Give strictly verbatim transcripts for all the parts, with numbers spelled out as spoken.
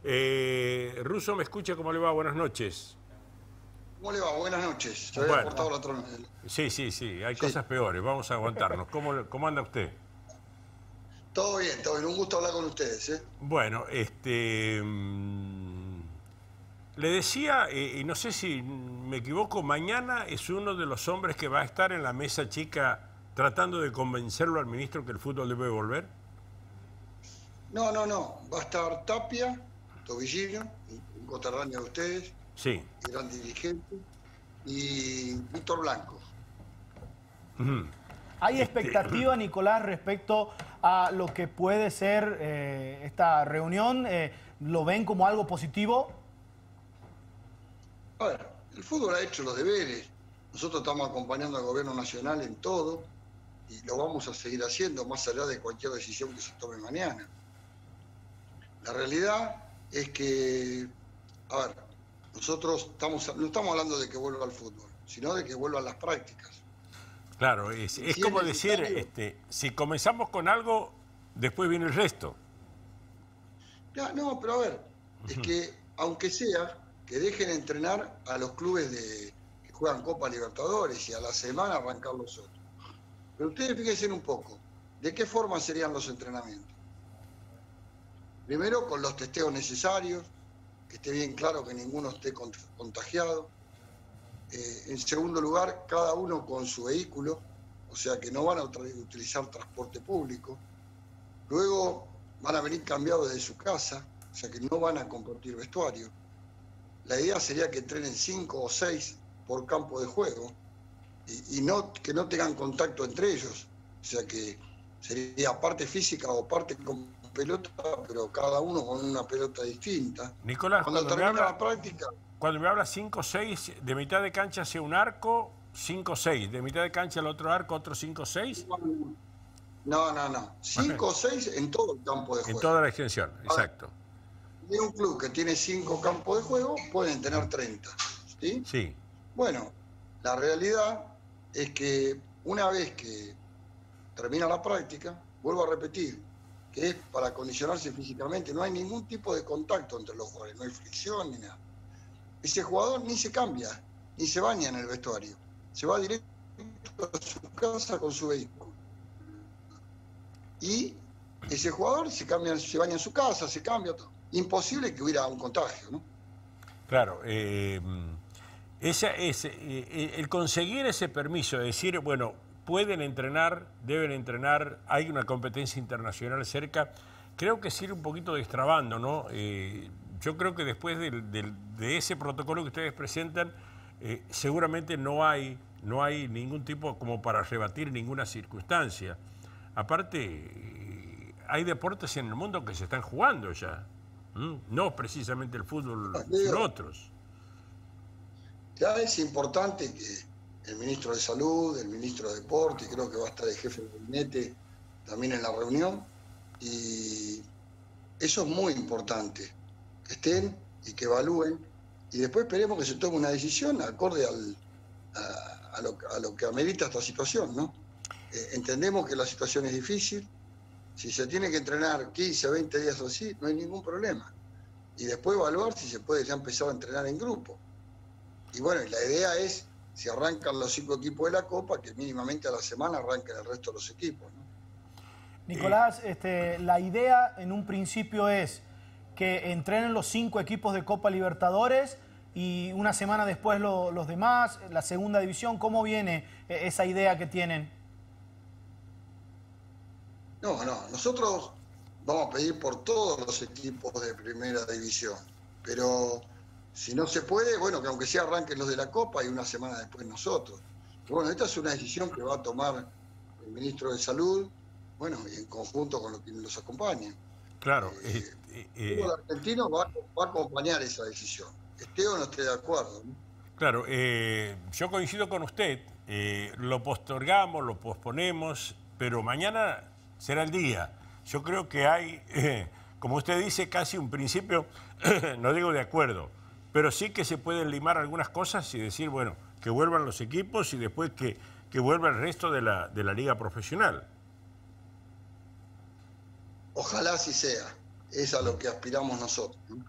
Eh, Russo, ¿me escucha? ¿Cómo le va? Buenas noches. ¿Cómo le va? Buenas noches. Se había Bueno, cortado la otra. sí, sí, sí, hay Sí, cosas peores, vamos a aguantarnos. ¿Cómo, cómo anda usted? todo bien, todo bien. Un gusto hablar con ustedes, ¿eh? Bueno, este... mm, le decía, eh, y no sé si me equivoco, mañana es uno de los hombres que va a estar en la mesa chica tratando de convencerlo al ministro que el fútbol debe volver. No, no, no. Va a estar Tapia, Tobillino, un coterráneo de ustedes, Sí. gran dirigente, y Víctor Blanco. ¿Hay Este, expectativa, Nicolás, respecto a lo que puede ser eh, esta reunión? Eh, ¿Lo ven como algo positivo? A ver, el fútbol ha hecho los deberes. Nosotros estamos acompañando al gobierno nacional en todo y lo vamos a seguir haciendo más allá de cualquier decisión que se tome mañana. La realidad es que, a ver, nosotros estamos, no estamos hablando de que vuelva al fútbol, sino de que vuelvan las prácticas. claro, es, Y es si es como decir, necesario, este, si comenzamos con algo, después viene el resto. ya, no, pero a ver, es que aunque sea que dejen entrenar a los clubes de, que juegan Copa Libertadores y a la semana arrancar los otros. Pero ustedes fíjense un poco, ¿de qué forma serían los entrenamientos? Primero, con los testeos necesarios, que esté bien claro que ninguno esté contagiado. Eh, en segundo lugar, cada uno con su vehículo, o sea que no van a utilizar transporte público. Luego van a venir cambiados de su casa, o sea que no van a compartir vestuario. La idea sería que entrenen cinco o seis por campo de juego y, y no, que no tengan contacto entre ellos, o sea que sería parte física o parte con pelota, pero cada uno con una pelota distinta. Nicolás, Cuando cuando me termine habla, la práctica, cuando me habla cinco seis, de mitad de cancha hacia un arco, cinco seis, de mitad de cancha al otro arco, otro cinco seis, no, no, no, cinco o seis en todo el campo de en juego. toda la extensión, exacto. De un club que tiene cinco campos de juego, pueden tener treinta, ¿sí? Sí, Bueno, la realidad es que una vez que termina la práctica, vuelvo a repetir, que es para condicionarse físicamente, no hay ningún tipo de contacto entre los jugadores, no hay fricción ni nada. Ese jugador ni se cambia, ni se baña en el vestuario, se va directo a su casa con su vehículo. Y ese jugador se, cambia, se baña en su casa, se cambia todo. Imposible que hubiera un contagio, ¿no? claro. Eh, esa es, eh, el conseguir ese permiso, de decir, bueno, pueden entrenar, deben entrenar, hay una competencia internacional cerca, creo que sirve un poquito de extrabando, ¿no? Eh, yo creo que después del, del, de ese protocolo que ustedes presentan, eh, seguramente no hay, no hay ningún tipo como para rebatir ninguna circunstancia. Aparte, eh, hay deportes en el mundo que se están jugando ya, ¿m? No precisamente el fútbol, sino otros. Ya es importante que el ministro de Salud, el ministro de Deporte, y creo que va a estar el jefe del gabinete también en la reunión, y eso es muy importante, que estén y que evalúen, y después esperemos que se tome una decisión acorde al, a, a, lo, a lo que amerita esta situación, ¿no? Eh, entendemos que la situación es difícil, si se tiene que entrenar quince, veinte días así, no hay ningún problema, y después evaluar si se puede ya empezar a entrenar en grupo. Y bueno, la idea es, si arrancan los cinco equipos de la Copa, que mínimamente a la semana arranquen el resto de los equipos, ¿no? Nicolás, este, la idea en un principio es que entrenen los cinco equipos de Copa Libertadores y una semana después lo, los demás, la segunda división. ¿Cómo viene esa idea que tienen? No, no, nosotros vamos a pedir por todos los equipos de primera división, pero si no se puede, bueno, que aunque sea arranquen los de la Copa y una semana después nosotros. Pero bueno, esta es una decisión que va a tomar el ministro de Salud, bueno, y en conjunto con los que los acompañan. Claro. Eh, Eh, el eh, fútbol argentino va, va a acompañar esa decisión, esté o no esté de acuerdo, ¿no? claro, eh, yo coincido con usted, eh, lo postergamos, lo posponemos, pero mañana será el día. Yo creo que hay, eh, como usted dice, casi un principio, no digo de acuerdo, pero sí que se pueden limar algunas cosas y decir, bueno, que vuelvan los equipos y después que, que vuelva el resto de la, de la liga profesional. Ojalá así sea, es a lo que aspiramos nosotros, ¿no?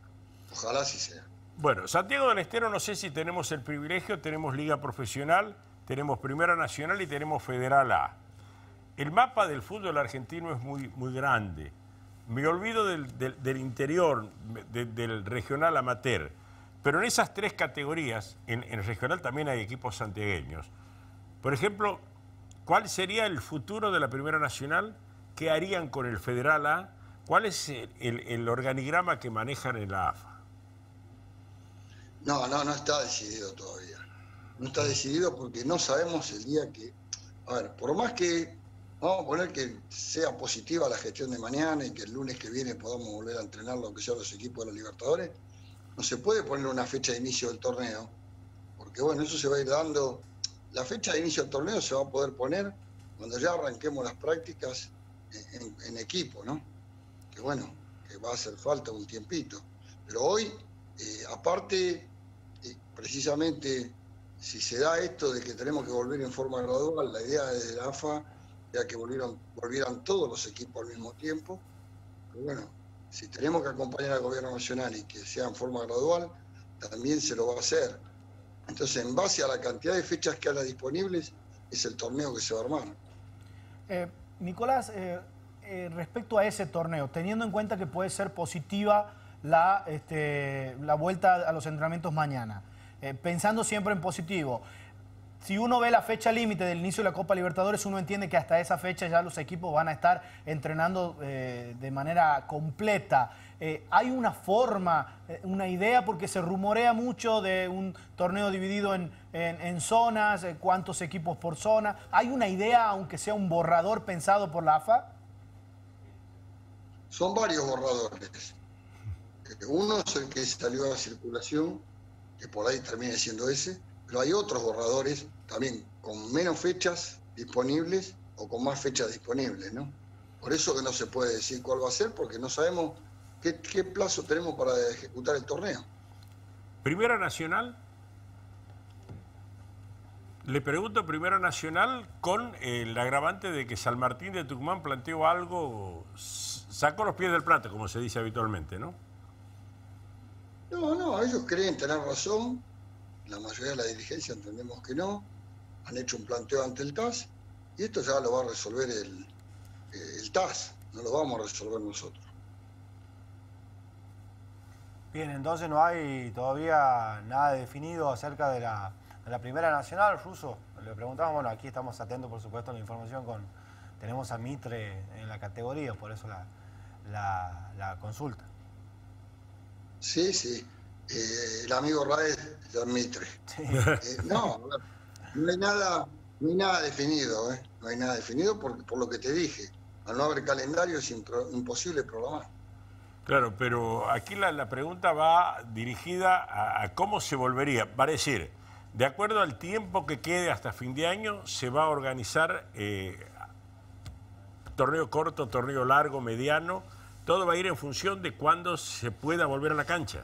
Ojalá así sea. Bueno, Santiago del Estero, no sé si tenemos el privilegio, tenemos Liga Profesional, tenemos Primera Nacional y tenemos Federal A. El mapa del fútbol argentino es muy, muy grande. Me olvido del, del, del interior, de, del regional amateur, pero en esas tres categorías, en, en el regional también hay equipos santiagueños. Por ejemplo, ¿cuál sería el futuro de la Primera Nacional? ¿Qué harían con el Federal A? ¿Cuál es el, el, el organigrama que manejan en la A F A? No, no, no está decidido todavía. No está decidido porque no sabemos el día que... A ver, por más que... Vamos a poner que sea positiva la gestión de mañana y que el lunes que viene podamos volver a entrenar lo que sean los equipos de los Libertadores, no se puede poner una fecha de inicio del torneo, porque bueno, eso se va a ir dando... La fecha de inicio del torneo se va a poder poner cuando ya arranquemos las prácticas en, en, en equipo, ¿no? Que bueno, que va a hacer falta un tiempito. Pero hoy, eh, aparte, eh, precisamente, si se da esto de que tenemos que volver en forma gradual, la idea de la A F A era que volvieran, volvieran todos los equipos al mismo tiempo. Pero bueno, si tenemos que acompañar al gobierno nacional y que sea en forma gradual, también se lo va a hacer. Entonces, en base a la cantidad de fechas que haya disponibles, es el torneo que se va a armar. Eh, Nicolás, eh, eh, respecto a ese torneo, teniendo en cuenta que puede ser positiva la, este, la vuelta a los entrenamientos mañana, eh, pensando siempre en positivo, si uno ve la fecha límite del inicio de la Copa Libertadores, uno entiende que hasta esa fecha ya los equipos van a estar entrenando eh, de manera completa. Eh, ¿Hay una forma, eh, una idea, porque se rumorea mucho de un torneo dividido en, en, en zonas, eh, cuántos equipos por zona? ¿Hay una idea, aunque sea un borrador pensado por la A F A? Son varios borradores. Uno es el que salió a circulación, que por ahí termina siendo ese, pero hay otros borradores también con menos fechas disponibles o con más fechas disponibles, ¿no? Por eso que no se puede decir cuál va a ser, porque no sabemos qué, qué plazo tenemos para ejecutar el torneo. Primera Nacional. Le pregunto Primera Nacional con el agravante de que San Martín de Tucumán planteó algo, sacó los pies del plato, como se dice habitualmente, ¿no? No, no, ellos creen tener razón. La mayoría de la dirigencia entendemos que no. Han hecho un planteo ante el T A S y esto ya lo va a resolver el, el T A S, no lo vamos a resolver nosotros. Bien, entonces no hay todavía nada definido acerca de la, de la Primera Nacional, Russo. Le preguntamos, bueno, aquí estamos atentos, por supuesto, a la información con... Tenemos a Mitre en la categoría, por eso la, la, la consulta. Sí, sí. Eh, el amigo Raez, Jan Mitre. Sí. Eh, no, no hay nada, no hay nada definido, ¿eh? No hay nada definido por, por lo que te dije. Al no haber calendario es impro, imposible programar. Claro, pero aquí la, la pregunta va dirigida a, a cómo se volvería. Va a decir, de acuerdo al tiempo que quede hasta fin de año, se va a organizar eh, torneo corto, torneo largo, mediano. Todo va a ir en función de cuándo se pueda volver a la cancha.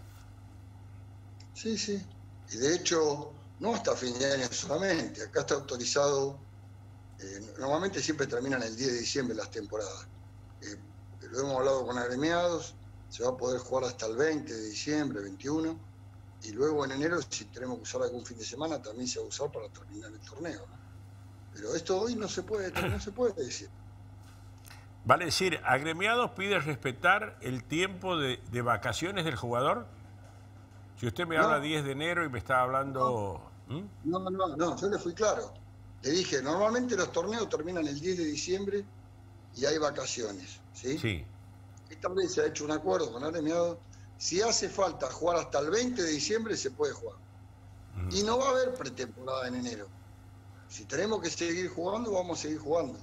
Sí, sí. Y de hecho, no hasta fin de año solamente. Acá está autorizado, eh, normalmente siempre terminan el diez de diciembre las temporadas. Eh, lo hemos hablado con agremiados, se va a poder jugar hasta el veinte de diciembre, veintiuno. Y luego en enero, si tenemos que usar algún fin de semana, también se va a usar para terminar el torneo, ¿no? Pero esto hoy no se puede, no se puede decir. Vale decir, agremiados pide respetar el tiempo de, de vacaciones del jugador. Si usted me no. habla diez de enero y me está hablando... No, ¿Mm? no, no, no, yo le fui claro. Le dije, normalmente los torneos terminan el diez de diciembre y hay vacaciones, ¿sí? Sí. Esta vez se ha hecho un acuerdo con agremiados. Si hace falta jugar hasta el veinte de diciembre, se puede jugar. Mm. Y no va a haber pretemporada en enero. Si tenemos que seguir jugando, vamos a seguir jugando.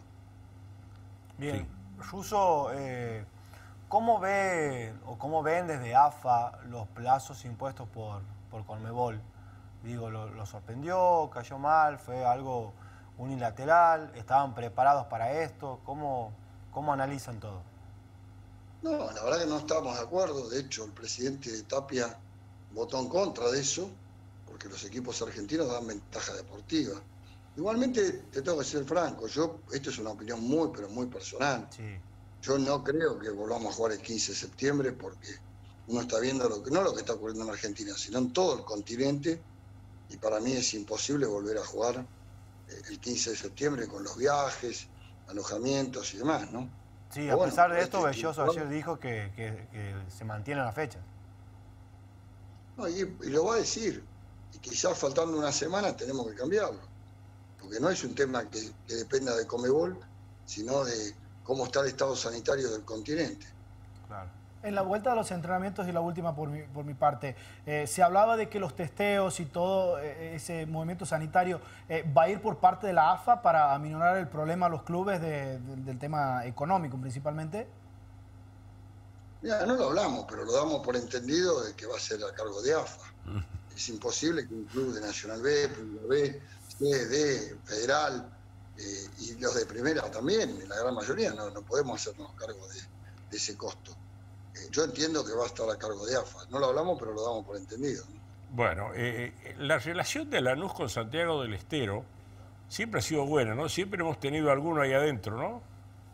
Bien. Sí. Russo, eh, ¿cómo ve o cómo ven desde A F A los plazos impuestos por, por Conmebol? Digo, lo, lo sorprendió, cayó mal, fue algo unilateral, estaban preparados para esto, ¿cómo, cómo analizan todo? No, la verdad que no estábamos de acuerdo, de hecho el presidente Tapia votó en contra de eso, porque los equipos argentinos dan ventaja deportiva. Igualmente, te tengo que ser franco, yo, esto es una opinión muy, pero muy personal. Sí. Yo no creo que volvamos a jugar el quince de septiembre porque uno está viendo lo que, no lo que está ocurriendo en Argentina, sino en todo el continente, y para mí es imposible volver a jugar el quince de septiembre con los viajes, alojamientos y demás, ¿no? Sí, Pero a bueno, pesar de hay esto, que- Belloso ayer dijo que, que- que se mantienen las fechas. No, y, y lo va a decir, y quizás faltando una semana tenemos que cambiarlo, porque no es un tema que, que dependa de Conmebol, sino de cómo está el estado sanitario del continente. Claro. En la vuelta de los entrenamientos y la última por mi, por mi parte, eh, se hablaba de que los testeos y todo eh, ese movimiento sanitario eh, va a ir por parte de la A F A para aminorar el problema a los clubes de- de- del tema económico principalmente. Mira, no lo hablamos, pero lo damos por entendido de que va a ser a cargo de A F A. Es imposible que un club de Nacional B, Primera B, C, D, Federal eh, y los de Primera también, en la gran mayoría, no, no podemos hacernos cargo de, de ese costo. Eh, yo entiendo que va a estar a cargo de A F A. No lo hablamos, pero lo damos por entendido, ¿no? Bueno, eh, eh, la relación de Lanús con Santiago del Estero siempre ha sido buena, ¿no? Siempre hemos tenido alguno ahí adentro, ¿no?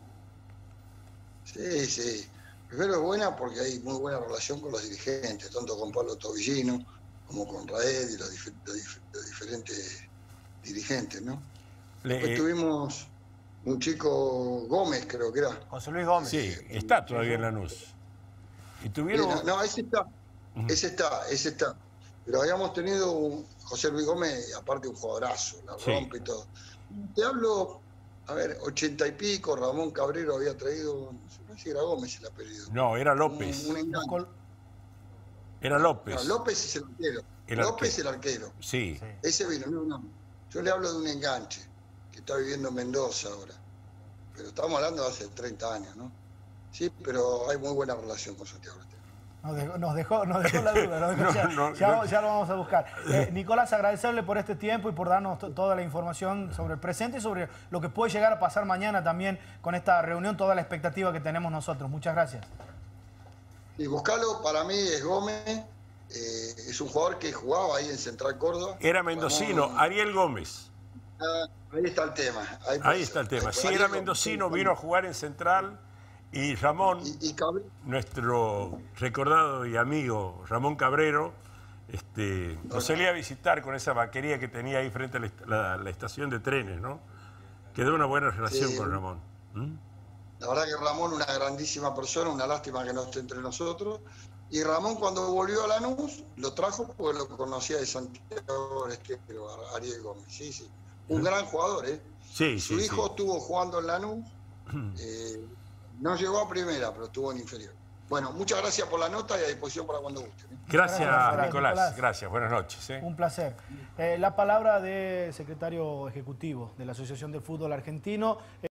Sí, sí. Primero es buena porque hay muy buena relación con los dirigentes, tanto con Pablo Tobillino como con Raed y los, dif los, dif los diferentes dirigentes, ¿no? Le, Después eh, tuvimos un chico Gómez, creo que era. José Luis Gómez. sí, está todavía en Lanús. Y tuvieron... No, no, ese está, ese está, ese está. Pero habíamos tenido un José Luis Gómez, aparte un jugadorazo, la Sí. rompe y todo. Te hablo, a ver, ochenta y pico, Ramón Cabrero había traído, no sé si era Gómez el apellido. No, era Un, López. un enganche. Col- Era López. No, López es el arquero. El López arquero. el arquero. Sí. Sí. Ese vino, no, no. Yo le hablo de un enganche que está viviendo en Mendoza ahora. Pero estamos hablando de hace treinta años, ¿no? Sí, pero hay muy buena relación con Santiago Estero. Nos dejó, nos dejó, nos dejó la duda, nos dejó- No, ya, no, ya- no. ya lo vamos a buscar. Eh, Nicolás, agradecerle por este tiempo y por darnos to- toda la información sobre el presente y sobre lo que puede llegar a pasar mañana también con esta reunión, toda la expectativa que tenemos nosotros. Muchas gracias. Y buscalo, para mí es Gómez, eh, es un jugador que jugaba ahí en Central Córdoba. Era mendocino, Ramón- Ariel Gómez. Ah, ahí está el tema. Ahí, Ahí está el tema. Ahí- Sí, ahí- era mendocino, vino a jugar en Central y Ramón, Y, y Cabrero, nuestro recordado y amigo Ramón Cabrero, este, nos solía visitar con esa vaquería que tenía ahí frente a la, est- la- la estación de trenes, ¿no? Quedó una buena relación Sí. con Ramón. ¿Mm? la verdad que Ramón, una grandísima persona, una lástima que no esté entre nosotros. Y Ramón, cuando volvió a Lanús, lo trajo porque lo conocía de Santiago del Estero, a Ariel Gómez. Sí, sí. Un gran jugador, ¿eh? Sí, Su sí, hijo sí. estuvo jugando en Lanús, eh, no llegó a primera, pero estuvo en inferior. Bueno, muchas gracias por la nota y a disposición para cuando gusten, ¿eh? Gracias, Gracias, Nicolás. Nicolás. Gracias, buenas noches. ¿eh? Un placer. Eh, la palabra del secretario ejecutivo de la Asociación del Fútbol Argentino.